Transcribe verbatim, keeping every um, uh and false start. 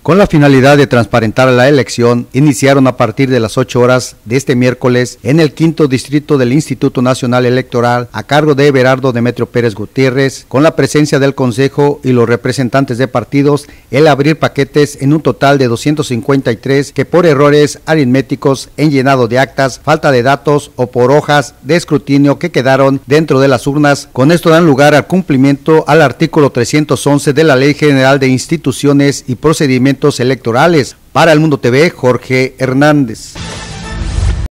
Con la finalidad de transparentar la elección, iniciaron a partir de las ocho horas de este miércoles en el quinto distrito del Instituto Nacional Electoral a cargo de Everardo Demetrio Pérez Gutiérrez, con la presencia del Consejo y los representantes de partidos, el abrir paquetes en un total de doscientos cincuenta y tres que por errores aritméticos en llenado de actas, falta de datos o por hojas de escrutinio que quedaron dentro de las urnas. Con esto dan lugar al cumplimiento al artículo trescientos once de la Ley General de Instituciones y Procedimientos Electorales. Para El Mundo T V, Jorge Hernández.